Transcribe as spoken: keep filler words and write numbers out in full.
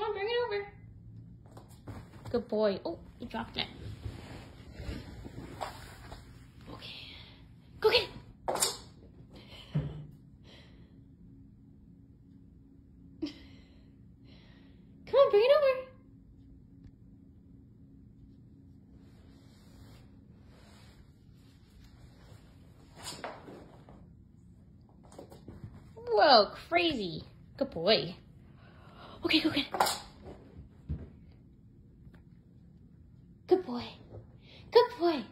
on, bring it over. Good boy. Oh, you dropped it. Okay. Go get it. Come on, bring it over. Whoa, crazy. Good boy. Okay, go get it. Good boy. Good boy.